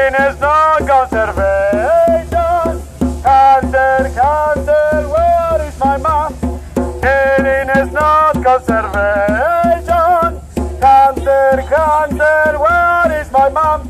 is no conservation. Hunter, Hunter, where is my mom? Healing is not conservation. Hunter, Hunter, where is my mom?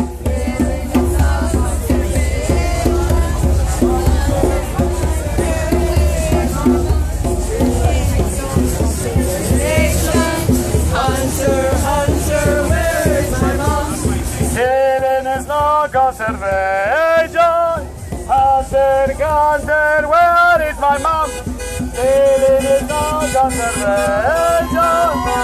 Conservation. Hunter, Hunter, where is my mom? Healing is no conservation.